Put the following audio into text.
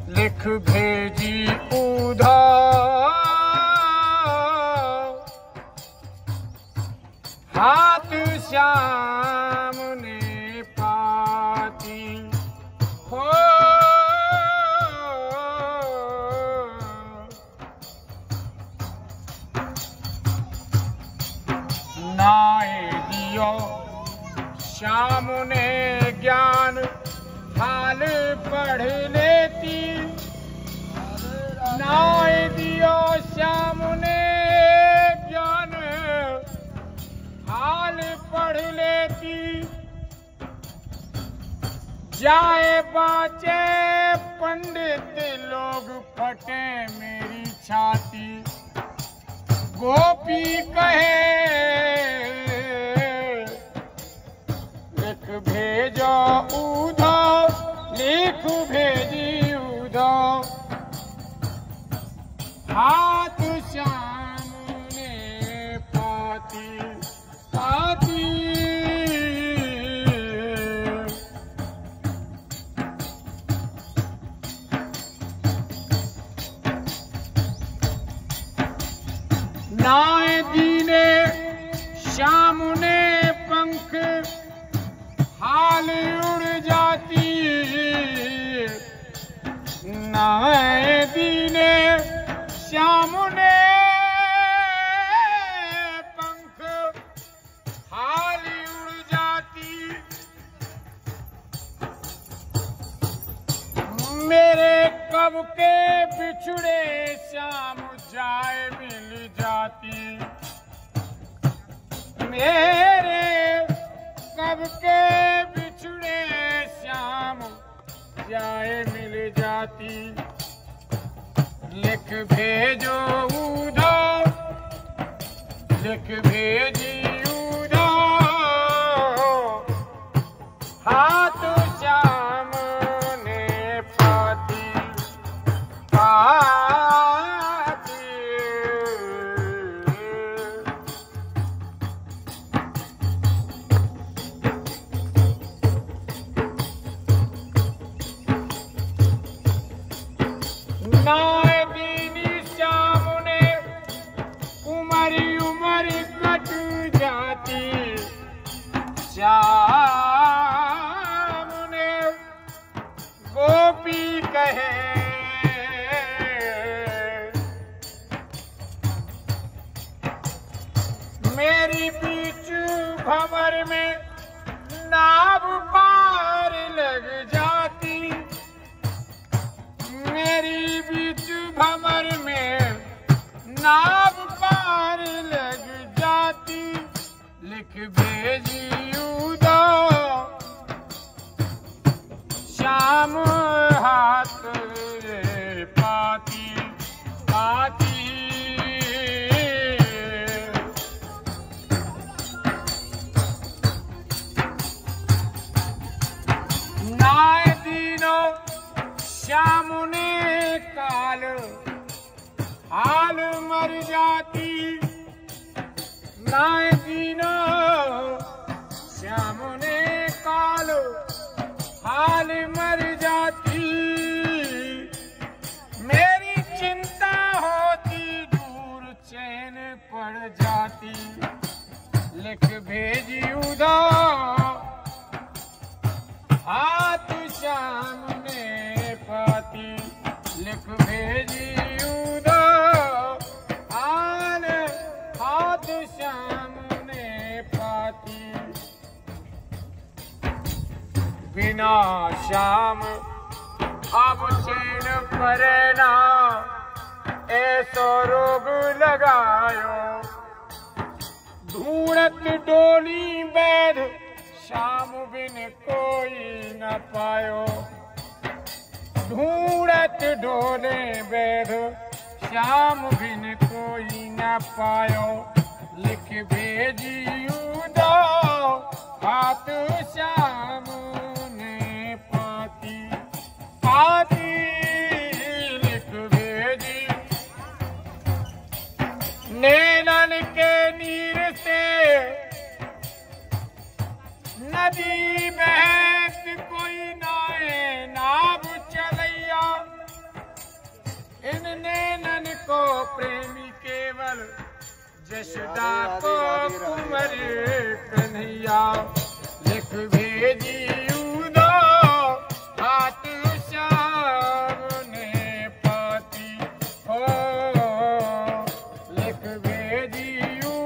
लिख भेजी उधार, हाथ श्याम ने पाती हो। नाए दियो श्याम ने ज्ञान, हाल पढ़ लेती। नाए दियो श्याम ने ज्ञान, हाल पढ़ लेती। जाए बाचे पंडित लोग, फटे मेरी छाती। गोपी कहे लिख भेजो उधार, लिख भेजी उधार। हाथ श्याम ने पाती पाती। नाए दीने श्याम ने पंख, हाल उड़ जाती। नाए दीने श्याम ने पंख, हाल उड़ जाती। मेरे कब के बिछड़े श्याम, जाए मिल जाती। मेरे कब के बिछड़े श्याम, जाए मिल जाती। लिख भेजो उधार, लिख भेजी उधार। हाथ श्याम ने पाती पाती। नाए दीनी श्याम ने उमरी उमर कट जाती। श्याम ने गोपी कहे मेरी बीच भंवर में नाव पार लग जाती। मेरी बीच भंवर में नाव पार लग जाती। लिख भेजी उधार, श्याम हाथ पाती पाती। नाए दीनो श्याम ने काल, हाल मर जाती। नाए दीनो श्याम ने काल, हाल मर जाती। मेरी चिंता होती दूर, चैन पड़ जाती। लिख भेजी उधार, हाथ श्याम ने पाती। लिख भेजी उधार, हाथ श्याम ने पाती। बिना श्याम अब चैन परेना, ऐसो रोग लगायो। ढूंढत डोली बैध, श्याम बिन कोई न पायो। ढूंढत डोले बैध, श्याम बिन कोई न पायो। लिख भेजी उधार, हाथ श्याम ने पाती पाती। लिख भेजी नैनन के नीर से, नदी बहत कोई नाए नाव चलैया। कृष्णा को कुंवर कन्हैया लिख भेजी उदा हाथ श्याम ने पाती हो लिख भेजी